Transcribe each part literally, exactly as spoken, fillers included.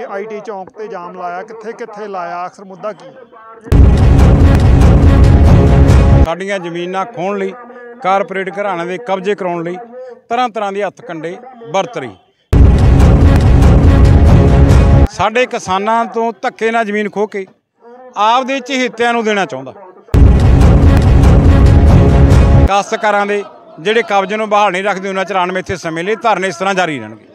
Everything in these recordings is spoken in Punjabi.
आई टी चौंक ते जाम लाया, कित्थे कित्थे लाया, अक्सर मुद्दा की? साडियां जमीनां खोहण लई, कारपोरेट घराणिਆਂ ਦੇ कब्जे कराउण ਲਈ तरह तरह ਦੇ हत्थ कंडे वरत रही। साडे किसानां तो धक्के नाल ਜ਼ਮੀਨ ਖੋਹ ਕੇ ਆਪਦੇ ਚਹੇਤਿਆਂ ਨੂੰ ਦੇਣਾ ਚਾਹੁੰਦਾ। ਕਾਸ਼ਤਕਾਰਾਂ ਦੇ ਜਿਹੜੇ ਕਬਜ਼ੇ ਨੂੰ ਬਹਾਲ नहीं रखते उन्हां चर अणमिथे समय ਲਈ ਧਰਨੇ इस तरह जारी रहणगे।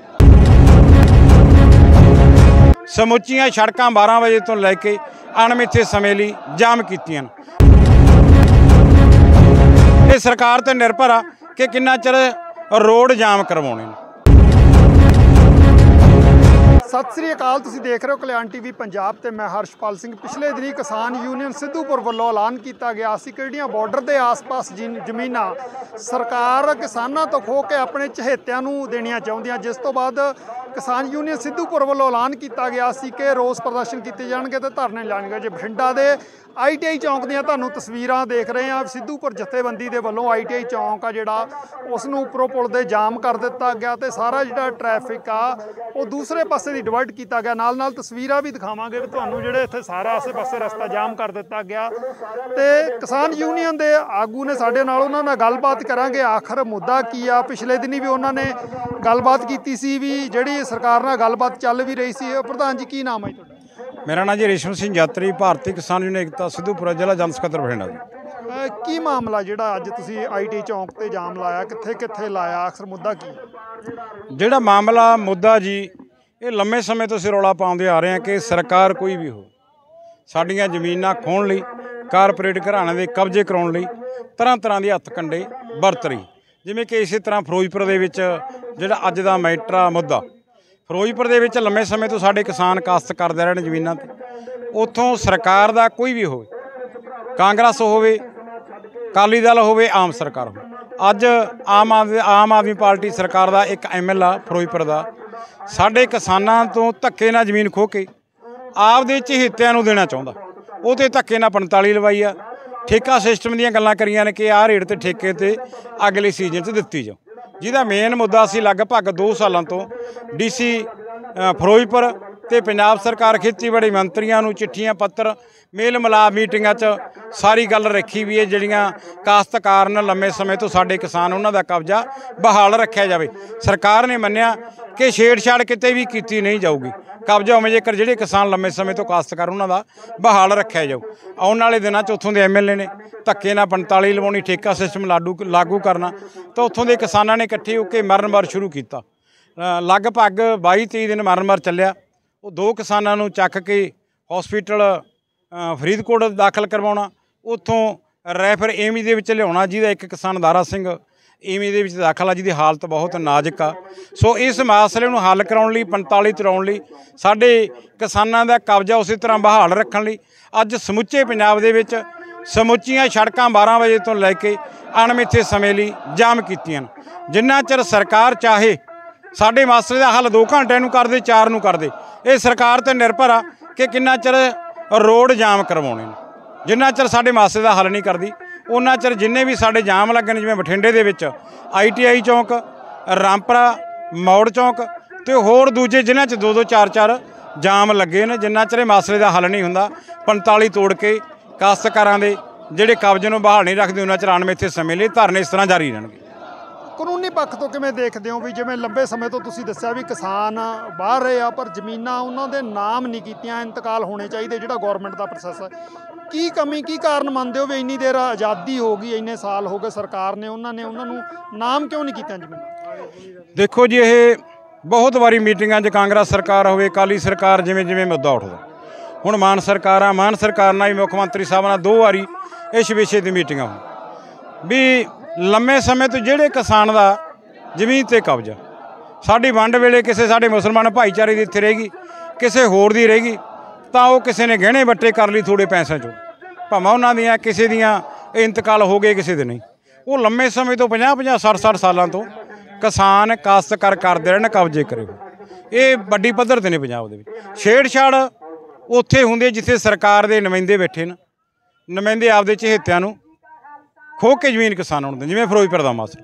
ਸਮੁੱਚੀਆਂ सड़कां बारह बजे तो लैके अणमिथे समय ਲਈ जाम कीतियां। ये सरकार ते निर्भर आ कि किन्ना चਿਰ रोड जाम करवाने। सत श्री अकाल, तुसीं देख रहे हो कल्याण टीवी पंजाब ते मैं हर्षपाल सिंह। पिछले दिनी किसान यूनियन सिद्धूपुर वालों ऐलान किया गया सी कि जिहड़ियां बॉर्डर के आस पास जमीनां सरकार किसानां तो खो के अपने चहेतियां नूं देणियां चाहुंदी, जिस तो बाद किसान यूनियन सिद्धूपुर वालों ऐलान किया गया सी कि रोस प्रदर्शन किए जाणगे ते धरने लाणगे। जे बठिंडा दे आई टी आई चौंक दीयां तुहानूं तस्वीरां देख रहे हैं, सिद्धूपुर जथेबंदी दे वल्लों आई टी आई चौंक आ जिहड़ा उस नूं उपरों पुल दे जाम कर दिता गया ते सारा जिहड़ा ट्रैफिक आ वो दूसरे पासे दी डिवाइड किया गया। नाल नाल तस्वीरां भी दिखावांगे कि तुहानूं जिहड़े इत्थे सारा आसे पासे रस्ता जाम कर दिता गया। ते किसान यूनियन दे आगू ने साडे नाल, उन्हां नाल गलबात करांगे आखिर मुद्दा की आ। पिछले दिनी भी उन्होंने गलबात की सी भी जिहड़ी सरकार नाल गलबात चल भी रही सी। प्रधान जी की नाम है तुहाडा? मेरा नाम जी रेशम सिंह यात्री, भारतीय किसान यूनियन एकता सिद्धूपुरा जिला जन सकत्तर बठिंडा जी। की मामला जिहड़ा अज तुसीं आई टी चौंक ते जाम लाया, कित्थे कित्थे लाया, अक्सर मुद्दा की? जिहड़ा मामला मुद्दा जी ये लंबे समय तो ਅਸੀਂ रौला पाउंदे आ रहे हैं कि सरकार कोई भी हो साडियां ਜ਼ਮੀਨਾਂ ਖੋਹਣ ਲਈ, कारपोरेट घराणਿਆਂ ਦੇ कब्जे कराउਣ ਲਈ तरह तरह ਦੇ ਹੱਥ ਕੰਡੇ ਵਰਤ ਰਹੀ। ਜਿਵੇਂ कि इसे तरह ਫਿਰੋਜ਼ਪੁਰ ਦੇ ਵਿੱਚ ਜਿਹੜਾ ਅੱਜ ਦਾ ਮੈਟਰ ਆ ਮੁੱਦਾ, ਫਿਰੋਜ਼ਪੁਰ ਦੇ ਵਿੱਚ ਲੰਮੇ ਸਮੇਂ ਤੋਂ ਸਾਡੇ ਕਿਸਾਨ ਕਾਸ਼ਤ ਕਰਦੇ ਰਹੇ ਨੇ ਜ਼ਮੀਨਾਂ ਤੇ। ਉੱਥੋਂ ਸਰਕਾਰ ਦਾ ਕੋਈ ਵੀ ਹੋਵੇ, ਕਾਂਗਰਸ ਹੋਵੇ, ਅਕਾਲੀ ਦਲ ਹੋਵੇ, ਆਮ ਸਰਕਾਰ ਹੋਵੇ, ਅੱਜ ਆਮ ਆਦਮੀ ਆਮ ਆਦਮੀ ਪਾਰਟੀ ਸਰਕਾਰ ਦਾ ਇੱਕ ਐਮ ਐਲ ਆ ਫਿਰੋਜ਼ਪੁਰ ਦਾ ਸਾਡੇ ਕਿਸਾਨਾਂ ਤੋਂ ਧੱਕੇ ਨਾਲ ਜ਼ਮੀਨ ਖੋਹ ਕੇ ਆਪਦੇ ਚਹੇਤਿਆਂ ਨੂੰ ਦੇਣਾ ਚਾਹੁੰਦਾ। ਉਹ ਤੇ ਧੱਕੇ ਨਾਲ ਪੰਤਾਲੀ ਲਵਾਈ ਆ। ਠੇਕਾ ਸਿਸਟਮ ਦੀਆਂ ਗੱਲਾਂ ਕਰੀਆਂ ਨੇ कि ਆਹ ਰੇਟ ਤੇ ਠੇਕੇ ਤੇ ਅਗਲੇ ਸੀਜ਼ਨ 'ਚ ਦਿੱਤੀ ਜਾਓ, ਜਿਹਦਾ ਮੇਨ ਮੁੱਦਾ ਸੀ ਲਗਭਗ ਦੋ ਸਾਲਾਂ ਤੋਂ ਡੀ ਸੀ ਫਿਰੋਜ਼ਪੁਰ ਤੇ ਪੰਜਾਬ ਸਰਕਾਰ ਖੇਤੀਬਾੜੀ ਮੰਤਰੀਆਂ ਨੂੰ ਚਿੱਠੀਆਂ ਪੱਤਰ ਮੇਲ ਮਿਲਾਪ ਮੀਟਿੰਗਾਂ 'ਚ ਸਾਰੀ ਗੱਲ ਰੱਖੀ ਵੀ ਇਹ ਜਿਹੜੀਆਂ ਕਾਸ਼ਤਕਾਰ ਨੇ ਲੰਮੇ ਸਮੇਂ ਤੋਂ ਸਾਡੇ ਕਿਸਾਨ ਉਹਨਾਂ ਦਾ ਕਬਜ਼ਾ ਬਹਾਲ ਰੱਖਿਆ ਜਾਵੇ। ਸਰਕਾਰ ਨੇ ਮੰਨਿਆ ਕਿ ਛੇੜਛਾੜ ਕਿਤੇ ਵੀ ਕੀਤੀ ਨਹੀਂ ਜਾਊਗੀ, ਕਬਜ਼ਾ ਹੋਵੇ ਜੇਕਰ ਜਿਹੜੇ ਕਿਸਾਨ ਲੰਮੇ ਸਮੇਂ ਤੋਂ ਕਾਸ਼ਤਕਾਰ ਉਹਨਾਂ ਦਾ ਬਹਾਲ ਰੱਖਿਆ ਜਾਊ। ਆਉਣ ਵਾਲੇ ਦਿਨਾਂ 'ਚ ਉੱਥੋਂ ਦੇ ਐਮ ਐਲ ਏ ਨੇ ਧੱਕੇ ਨਾਲ ਪੰਤਾਲੀ ਲਵਾਉਣੀ, ਠੇਕਾ ਸਿਸਟਮ ਲਾਗੂ ਲਾਗੂ ਕਰਨਾ, ਤਾਂ ਉੱਥੋਂ ਦੇ ਕਿਸਾਨਾਂ ਨੇ ਇਕੱਠੇ ਹੋ ਕੇ ਮਰਨ ਮਰ ਸ਼ੁਰੂ ਕੀਤਾ। ਲਗਭਗ ਬਾਈ ਤੇਈ ਦਿਨ ਮਰਨ ਮਰ ਚੱਲਿਆ। ਉਹ ਦੋ ਕਿਸਾਨਾਂ ਨੂੰ ਚੱਕ ਕੇ ਹੌਸਪੀਟਲ ਫਰੀਦਕੋਟ ਦਾਖਲ ਕਰਵਾਉਣਾ, ਉੱਥੋਂ ਰੈਫਰ ਏਮੀ ਦੇ ਵਿੱਚ ਲਿਆਉਣਾ, ਜਿਹਦਾ ਇੱਕ ਕਿਸਾਨ ਦਾਰਾ ਸਿੰਘ ਏਮੀ ਦੇ ਵਿੱਚ ਦਾਖਲ ਆ, ਜਿਹਦੀ ਹਾਲਤ ਬਹੁਤ ਨਾਜ਼ੁਕ ਆ। ਸੋ ਇਸ ਮਸਲੇ ਨੂੰ ਹੱਲ ਕਰਾਉਣ ਲਈ, ਪੰਤਾਲੀ ਤਰਾਉਣ ਲਈ, ਸਾਡੇ ਕਿਸਾਨਾਂ ਦਾ ਕਬਜ਼ਾ ਉਸੇ ਤਰ੍ਹਾਂ ਬਹਾਲ ਰੱਖਣ ਲਈ ਅੱਜ ਸਮੁੱਚੇ ਪੰਜਾਬ ਦੇ ਵਿੱਚ ਸਮੁੱਚੀਆਂ ਸੜਕਾਂ ਬਾਰ੍ਹਾਂ ਵਜੇ ਤੋਂ ਲੈ ਕੇ ਅਣਮਿੱਥੇ ਸਮੇਂ ਲਈ ਜਾਮ ਕੀਤੀਆਂ। ਜਿੰਨਾ ਚਿਰ ਸਰਕਾਰ ਚਾਹੇ ਸਾਡੇ ਮਸਲੇ ਦਾ ਹੱਲ ਦੋ ਘੰਟਿਆਂ ਨੂੰ ਕਰਦੇ, ਚਾਰ ਨੂੰ ਕਰਦੇ। ਇਹ ਸਰਕਾਰ ਤੇ ਨਿਰਭਰ ਆ ਕਿ ਕਿੰਨਾ ਚਿਰ ਰੋਡ ਜਾਮ ਕਰਵਾਉਣੇ ਨੇ। ਜਿੰਨਾ ਚਿਰ ਸਾਡੇ ਮਸਲੇ ਦਾ ਹੱਲ ਨਹੀਂ ਕਰਦੀ ਉਹਨਾਂ ਚਿਰ ਜਿੰਨੇ ਵੀ ਸਾਡੇ ਜਾਮ ਲੱਗੇ ਨੇ, ਜਿਵੇਂ ਬਠਿੰਡੇ ਦੇ ਵਿੱਚ ਆਈ ਟੀ ਆਈ ਚੌਂਕ, ਰਾਮਪੁਰਾ ਮੌੜ ਚੌਂਕ ਤੇ ਹੋਰ ਦੂਜੇ ਜਿਨ੍ਹਾਂ 'ਚ ਦੋ ਦੋ ਚਾਰ ਚਾਰ ਜਾਮ ਲੱਗੇ ਨੇ, ਜਿੰਨਾ ਚਿਰ ਮਸਲੇ ਦਾ ਹੱਲ ਨਹੀਂ ਹੁੰਦਾ ਪੰਤਾਲੀ ਤੋੜ ਕੇ ਕਾਸ਼ਤਕਾਰਾਂ ਦੇ ਜਿਹੜੇ ਕਬਜ਼ੇ ਨੂੰ ਬਹਾਲ नहीं रखते ਉਹਨਾਂ ਚਿਰ ਅਣਮਿੱਥੇ ਸਮੇਂ ਲਈ ਧਰਨੇ ਇਸ ਤਰ੍ਹਾਂ ਜਾਰੀ ਰਹਿਣਗੇ। ਕਾਨੂੰਨੀ ਪੱਖ ਤੋਂ ਕਿਵੇਂ ਦੇਖਦੇ ਹੋ ਵੀ ਜਿਵੇਂ ਲੰਬੇ ਸਮੇਂ ਤੋਂ ਤੁਸੀਂ ਦੱਸਿਆ ਵੀ ਕਿਸਾਨ ਬਾਹਰ ਰਹੇ ਆ ਪਰ ਜ਼ਮੀਨਾਂ ਉਹਨਾਂ ਦੇ ਨਾਮ ਨਹੀਂ ਕੀਤੀਆਂ, ਇੰਤਕਾਲ ਹੋਣੇ ਚਾਹੀਦੇ, ਜਿਹੜਾ ਗੌਰਮੈਂਟ ਦਾ ਪ੍ਰੋਸੈਸ ਹੈ, ਕੀ ਕਮੀ ਕੀ ਕਾਰਨ ਮੰਨਦੇ ਹੋ ਵੀ ਇੰਨੀ ਦੇਰ ਆਜ਼ਾਦੀ ਹੋ ਗਈ, ਇੰਨੇ ਸਾਲ ਹੋ ਗਏ ਸਰਕਾਰ ਨੇ ਉਹਨਾਂ ਨੇ ਉਹਨਾਂ ਨੂੰ ਨਾਮ ਕਿਉਂ ਨਹੀਂ ਕੀਤੀਆਂ ਜ਼ਮੀਨਾਂ? ਦੇਖੋ ਜੀ, ਇਹ ਬਹੁਤ ਵਾਰੀ ਮੀਟਿੰਗਾਂ 'ਚ ਕਾਂਗਰਸ ਸਰਕਾਰ ਹੋਵੇ, ਅਕਾਲੀ ਸਰਕਾਰ, ਜਿਵੇਂ ਜਿਵੇਂ ਮੁੱਦਾ ਉੱਠਦਾ, ਹੁਣ ਮਾਨ ਸਰਕਾਰ ਆ, ਮਾਨ ਸਰਕਾਰ ਨਾਲ ਵੀ ਮੁੱਖ ਮੰਤਰੀ ਸਾਹਿਬ ਨਾਲ ਦੋ ਵਾਰੀ ਇਸ ਵਿਸ਼ੇ ਦੀ ਮੀਟਿੰਗਾਂ ਹੋਣ ਵੀ ਲੰਮੇ ਸਮੇਂ ਤੋਂ ਜਿਹੜੇ ਕਿਸਾਨ ਦਾ ਜ਼ਮੀਨ 'ਤੇ ਕਬਜ਼ਾ, ਸਾਡੀ ਵੰਡ ਵੇਲੇ ਕਿਸੇ ਸਾਡੇ ਮੁਸਲਮਾਨ ਭਾਈਚਾਰੇ ਦੀ ਇੱਥੇ ਰਹੇਗੀ, ਕਿਸੇ ਹੋਰ ਦੀ ਰਹੇਗੀ, ਤਾਂ ਉਹ ਕਿਸੇ ਨੇ ਗਹਿਣੇ ਵੱਟੇ ਕਰ ਲਈ ਥੋੜ੍ਹੇ ਪੈਸਿਆਂ 'ਚੋਂ, ਭਾਵੇਂ ਉਹਨਾਂ ਦੀਆਂ ਕਿਸੇ ਦੀਆਂ ਇੰਤਕਾਲ ਹੋ ਗਏ, ਕਿਸੇ ਦੇ ਨਹੀਂ। ਉਹ ਲੰਮੇ ਸਮੇਂ ਤੋਂ ਪੰਜਾਹ ਪੰਜਾਹ ਸੱਠ ਸੱਠ ਸਾਲਾਂ ਤੋਂ ਕਿਸਾਨ ਕਾਸ਼ਤਕਾਰ ਕਰਦੇ ਰਹਿਣ, ਕਬਜ਼ੇ ਕਰੇ। ਇਹ ਵੱਡੀ ਪੱਧਰ 'ਤੇ ਨੇ ਪੰਜਾਬ ਦੇ ਵਿੱਚ। ਛੇੜਛਾੜ ਉੱਥੇ ਹੁੰਦੇ ਜਿੱਥੇ ਸਰਕਾਰ ਦੇ ਨੁਮਾਇੰਦੇ ਬੈਠੇ ਨੇ, ਨੁਮਾਇੰਦੇ ਆਪਦੇ ਚਹੇਤਿਆਂ ਨੂੰ ਖੋਹ ਕੇ ਜ਼ਮੀਨ ਕਿਸਾਨਾਂ ਨੂੰ ਦਿੰਦੇ, ਜਿਵੇਂ ਫਿਰੋਜ਼ਪੁਰ ਦਾ ਮਸਲਾ।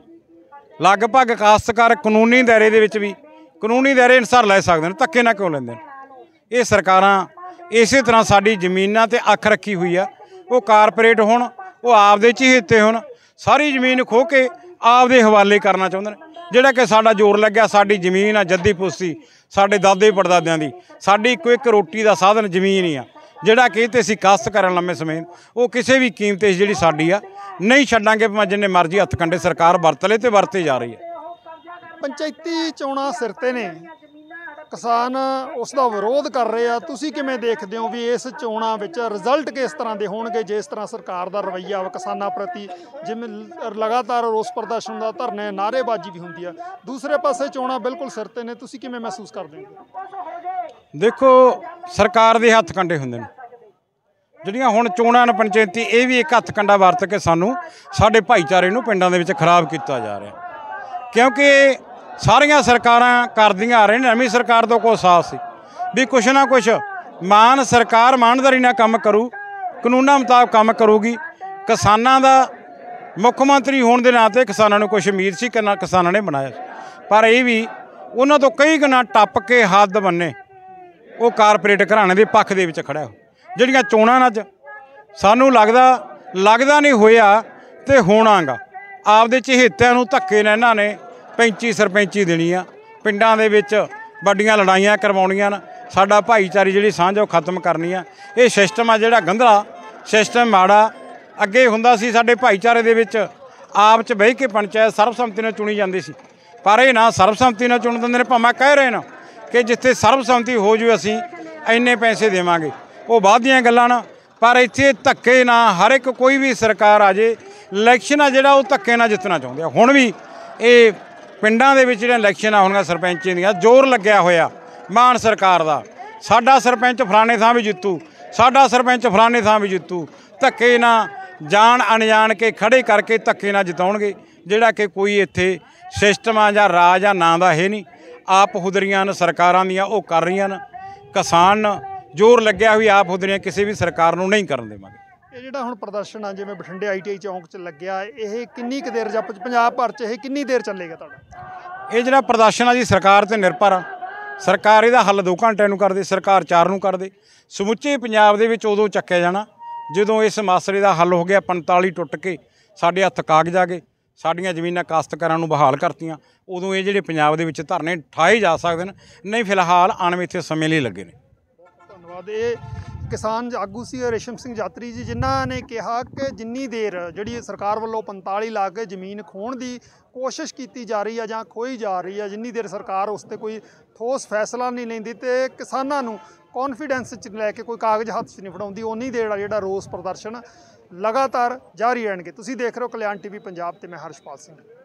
ਲਗਭਗ ਕਾਸ਼ਤਕਾਰ ਕਾਨੂੰਨੀ ਦਾਇਰੇ ਦੇ ਵਿੱਚ ਵੀ ਕਾਨੂੰਨੀ ਦਾਇਰੇ ਅਨੁਸਾਰ ਲੈ ਸਕਦੇ ਨੇ, ਧੱਕੇ ਨਾਲ ਕਿਉਂ ਲੈਂਦੇ ਨੇ? ਇਹ ਸਰਕਾਰਾਂ ਇਸੇ ਤਰ੍ਹਾਂ ਸਾਡੀ ਜ਼ਮੀਨਾਂ ਤੇ ਅੱਖ ਰੱਖੀ ਹੋਈ ਆ। ਉਹ ਕਾਰਪੋਰੇਟ ਹੋਣ, ਉਹ ਆਪਦੇ ਚਹੇਤੇ ਹੋਣ, ਸਾਰੀ ਜ਼ਮੀਨ ਖੋਹ ਕੇ ਆਪਦੇ ਹਵਾਲੇ ਕਰਨਾ ਚਾਹੁੰਦੇ ਨੇ। ਜਿਹੜਾ ਕਿ ਸਾਡਾ ਜ਼ੋਰ ਲੱਗਿਆ, ਸਾਡੀ ਜ਼ਮੀਨ ਆ ਜੱਦੀ ਪੁਸਤੀ, ਸਾਡੇ ਦਾਦੇ ਪੜਦਾਦਿਆਂ ਦੀ, ਸਾਡੀ ਇੱਕੋ ਇੱਕ ਰੋਟੀ ਦਾ ਸਾਧਨ ਜ਼ਮੀਨ ਹੀ ਆ। ਜਿਹੜਾ ਕਿ ਤੇ ਅਸੀਂ ਕਾਸ਼ਤ ਕਰਨ ਲੰਮੇ ਸਮੇਂ ਉਹ ਕਿਸੇ ਵੀ ਕੀਮਤ ਤੇ ਜਿਹੜੀ ਸਾਡੀ ਆ ਨਹੀਂ ਛੱਡਾਂਗੇ। ਭਾਵੇਂ ਜਿੰਨੇ ਮਰਜ਼ੀ ਹੱਥ ਕੰਡੇ ਸਰਕਾਰ ਵਰਤ ਲੇ ਤੇ ਵਰਤੇ ਜਾ ਰਹੀ ਹੈ। ਪੰਚਾਇਤੀ ਚੋਣਾਂ ਸਿਰ ਤੇ ਨੇ, ਕਿਸਾਨ ਉਸ ਦਾ ਵਿਰੋਧ ਕਰ ਰਹੇ ਆ। ਤੁਸੀਂ ਕਿਵੇਂ ਦੇਖਦੇ ਹੋ ਵੀ ਇਸ ਚੋਣਾਂ ਵਿੱਚ ਰਿਜ਼ਲਟ ਕਿਸ ਤਰ੍ਹਾਂ ਦੇ ਹੋਣਗੇ ਜਿਸ ਤਰ੍ਹਾਂ ਸਰਕਾਰ ਦਾ ਰਵੱਈਆ ਵਾ ਕਿਸਾਨਾਂ ਪ੍ਰਤੀ, ਜਿਵੇਂ ਲਗਾਤਾਰ ਰੋਸ ਪ੍ਰਦਰਸ਼ਨ ਦਾ, ਧਰਨੇ, ਨਾਅਰੇਬਾਜ਼ੀ ਵੀ ਹੁੰਦੀ ਆ। ਦੂਸਰੇ ਪਾਸੇ ਚੋਣਾਂ ਬਿਲਕੁਲ ਸਿਰ ਤੇ ਨੇ, ਤੁਸੀਂ ਕਿਵੇਂ ਮਹਿਸੂਸ ਕਰਦੇ ਹੋ? ਦੇਖੋ, ਸਰਕਾਰ ਦੇ ਹੱਥ ਕੰਡੇ ਹੁੰਦੇ ਨੇ। ਜਿਹੜੀਆਂ ਹੁਣ ਚੋਣਾਂ ਨੇ ਪੰਚਾਇਤੀ, ਇਹ ਵੀ ਇੱਕ ਹੱਥ ਕੰਡਾ ਵਰਤ ਕੇ ਸਾਨੂੰ ਸਾਡੇ ਭਾਈਚਾਰੇ ਨੂੰ ਪਿੰਡਾਂ ਦੇ ਵਿੱਚ ਖਰਾਬ ਕੀਤਾ ਜਾ ਰਿਹਾ। ਕਿਉਂਕਿ ਸਾਰੀਆਂ ਸਰਕਾਰਾਂ ਕਰਦੀਆਂ ਆ ਰਹੀਆਂ ਨੇ। ਨਵੀਂ ਸਰਕਾਰ ਤੋਂ ਕੋਈ ਸਾਫ਼ ਸੀ ਵੀ ਕੁਛ ਨਾ ਕੁਛ ਮਾਨ ਸਰਕਾਰ ਇਮਾਨਦਾਰੀ ਨਾਲ ਕੰਮ ਕਰੂ, ਕਾਨੂੰਨਾਂ ਮੁਤਾਬਕ ਕੰਮ ਕਰੂਗੀ। ਕਿਸਾਨਾਂ ਦਾ ਮੁੱਖ ਮੰਤਰੀ ਹੋਣ ਦੇ ਨਾਤੇ ਕਿਸਾਨਾਂ ਨੂੰ ਕੁਛ ਉਮੀਦ ਸੀ, ਕਿੰਨਾ ਕਿਸਾਨਾਂ ਨੇ ਬਣਾਇਆ। ਪਰ ਇਹ ਵੀ ਉਹਨਾਂ ਤੋਂ ਕਈ ਗੁਣਾ ਟੱਪ ਕੇ ਹੱਦ ਬੰਨੇ ਉਹ ਕਾਰਪੋਰੇਟ ਘਰਾਣੇ ਦੇ ਪੱਖ ਦੇ ਵਿੱਚ ਖੜ੍ਹਾ ਹੋ। ਜਿਹੜੀਆਂ ਚੋਣਾਂ ਅੱਜ ਸਾਨੂੰ ਲੱਗਦਾ ਲੱਗਦਾ ਨਹੀਂ ਹੋਇਆ ਤੇ ਹੋਣਾਗਾ। ਆਪਦੇ ਚਹੇਤਿਆਂ ਨੂੰ ਧੱਕੇ ਨਾਲ ਇਹਨਾਂ ਨੇ ਪੈਂਚੀ ਸਰਪੰਚੀ ਦੇਣੀ ਆ, ਪਿੰਡਾਂ ਦੇ ਵਿੱਚ ਵੱਡੀਆਂ ਲੜਾਈਆਂ ਕਰਵਾਉਣੀਆਂ ਨੇ, ਸਾਡਾ ਭਾਈਚਾਰੀ ਜਿਹੜੀ ਸਾਂਝ ਉਹ ਖਤਮ ਕਰਨੀ ਆ। ਇਹ ਸਿਸਟਮ ਆ ਜਿਹੜਾ ਗੰਧਲਾ ਸਿਸਟਮ, ਮਾੜਾ। ਅੱਗੇ ਹੁੰਦਾ ਸੀ ਸਾਡੇ ਭਾਈਚਾਰੇ ਦੇ ਵਿੱਚ ਆਪ 'ਚ ਬਹਿ ਕੇ ਪੰਚਾਇਤ ਸਰਬਸੰਮਤੀ ਨਾਲ ਚੁਣੀ ਜਾਂਦੀ ਸੀ, ਪਰ ਇਹ ਨਾ ਸਰਬਸੰਮਤੀ ਨਾਲ ਚੁਣ ਦਿੰਦੇ ਨੇ। ਭਾਵੇਂ ਕਹਿ ਰਹੇ ਨੇ ਕਿ ਜਿੱਥੇ ਸਰਬਸੰਮਤੀ ਹੋ ਜੂ ਅਸੀਂ ਇੰਨੇ ਪੈਸੇ ਦੇਵਾਂਗੇ, ਉਹ ਬਾਅਦ ਦੀਆਂ ਗੱਲਾਂ ਨਾ। ਪਰ ਇੱਥੇ ਧੱਕੇ ਨਾਲ ਹਰ ਇੱਕ ਕੋਈ ਵੀ ਸਰਕਾਰ ਆ ਜੇ, ਇਲੈਕਸ਼ਨ ਆ ਜਿਹੜਾ ਉਹ ਧੱਕੇ ਨਾਲ ਜਿੱਤਣਾ ਚਾਹੁੰਦੇ ਆ। ਹੁਣ ਵੀ ਇਹ ਪਿੰਡਾਂ ਦੇ ਵਿੱਚ ਜਿਹੜੀਆਂ ਇਲੈਕਸ਼ਨਾਂ ਹੋਣਗੀਆਂ ਸਰਪੰਚੀ ਦੀਆਂ, ਜ਼ੋਰ ਲੱਗਿਆ ਹੋਇਆ ਮਾਨ ਸਰਕਾਰ ਦਾ। ਸਾਡਾ ਸਰਪੰਚ ਫਲਾਣੇ ਥਾਂ ਵੀ ਜਿੱਤੂ, ਸਾਡਾ ਸਰਪੰਚ ਫਲਾਣੇ ਥਾਂ ਵੀ ਜਿੱਤੂ। ਧੱਕੇ ਨਾਲ ਜਾਣ ਅਣਜਾਣ ਕੇ ਖੜੇ ਕਰਕੇ ਧੱਕੇ ਨਾਲ ਜਿਤਾਉਣਗੇ। ਜਿਹੜਾ ਕਿ ਕੋਈ ਇੱਥੇ ਸਿਸਟਮ ਆ ਜਾਂ ਰਾਜ ਆ ਨਾਂ ਦਾ ਹੈ ਨਹੀਂ। ਆਪ ਹੁਦਰੀਆਂ ਨੇ ਸਰਕਾਰਾਂ ਦੀਆਂ, ਉਹ ਕਰ ਰਹੀਆਂ ਨੇ। ਕਿਸਾਨ ਜ਼ੋਰ ਲੱਗਿਆ ਹੋਈ ਆਪ ਹੁਦਰੀਆਂ ਕਿਸੇ ਵੀ ਸਰਕਾਰ ਨੂੰ ਨਹੀਂ ਕਰਨ ਦੇਵਾਂਗੇ। ਇਹ ਜਿਹੜਾ ਹੁਣ ਪ੍ਰਦਰਸ਼ਨ ਆ, ਜਿਵੇਂ ਬਠਿੰਡੇ ਆਈ ਟੀ ਆਈ ਚੌਂਕ 'ਚ ਲੱਗਿਆ, ਇਹ ਕਿੰਨੀ ਕੁ ਦੇਰ ਜਾਂ ਪੰਜਾਬ ਭਰ 'ਚ ਇਹ ਕਿੰਨੀ ਦੇਰ ਚੱਲੇਗਾ ਤੁਹਾਡਾ? ਇਹ ਜਿਹੜਾ ਪ੍ਰਦਰਸ਼ਨ ਆ ਜੀ ਸਰਕਾਰ 'ਤੇ ਨਿਰਭਰ ਆ। ਸਰਕਾਰ ਇਹਦਾ ਹੱਲ ਦੋ ਘੰਟਿਆਂ ਨੂੰ ਕਰਦੇ, ਸਰਕਾਰ ਚਾਰ ਨੂੰ ਕਰਦੇ। ਸਮੁੱਚੇ ਪੰਜਾਬ ਦੇ ਵਿੱਚ ਉਦੋਂ ਚੱਕਿਆ ਜਾਣਾ ਜਦੋਂ ਇਸ ਮਸਲੇ ਦਾ ਹੱਲ ਹੋ ਗਿਆ। ਪੰਤਾਲੀ ਟੁੱਟ ਕੇ ਸਾਡੇ ਹੱਥ ਕਾਗਜ਼ ਆ ਗਏ, ਸਾਡੀਆਂ ਜ਼ਮੀਨਾਂ ਕਾਸ਼ਤਕਾਰਾਂ ਨੂੰ ਬਹਾਲ ਕਰਤੀਆਂ। ਉਦੋਂ ਇਹ ਜਿਹੜੇ ਪੰਜਾਬ ਦੇ ਵਿੱਚ ਧਰਨੇ ਠਾਏ ਜਾ ਸਕਦੇ ਨੇ। ਨਹੀਂ, ਫਿਲਹਾਲ ਅਣਮਿੱਥੇ ਸਮੇਂ ਲਈ ਲੱਗੇ ਨੇ। ਧੰਨਵਾਦ। ਇਹ ਕਿਸਾਨ ਆਗੂ ਸੀ ਰੇਸ਼ਮ ਸਿੰਘ ਯਾਤਰੀ ਜੀ, ਜਿਨ੍ਹਾਂ ਨੇ ਕਿਹਾ ਕਿ ਜਿੰਨੀ ਦੇਰ ਜਿਹੜੀ ਸਰਕਾਰ ਵੱਲੋਂ ਪੰਤਾਲੀ ਲਾ ਕੇ ਜ਼ਮੀਨ ਖੋਹਣ ਦੀ ਕੋਸ਼ਿਸ਼ ਕੀਤੀ ਜਾ ਰਹੀ ਹੈ ਜਾਂ ਖੋਈ ਜਾ ਰਹੀ ਹੈ, ਜਿੰਨੀ ਦੇਰ ਸਰਕਾਰ ਉਸ 'ਤੇ ਕੋਈ ਠੋਸ ਫੈਸਲਾ ਨਹੀਂ ਲੈਂਦੀ ਤੇ ਕਿਸਾਨਾਂ ਨੂੰ ਕੌਨਫੀਡੈਂਸ 'ਚ ਲੈ ਕੇ ਕੋਈ ਕਾਗਜ਼ ਹੱਥ 'ਚ ਨਹੀਂ ਫੜਾਉਂਦੀ, ਉਨੀ ਦੇਰ ਆ ਜਿਹੜਾ ਰੋਸ ਪ੍ਰਦਰਸ਼ਨ ਲਗਾਤਾਰ ਜਾਰੀ ਰਹਿਣਗੇ। ਤੁਸੀਂ ਦੇਖ ਰਹੇ ਹੋ ਕਲਿਆਣ ਟੀਵੀ ਪੰਜਾਬ ਤੇ ਮੈਂ ਹਰਸ਼ਪਾਲ ਸਿੰਘ।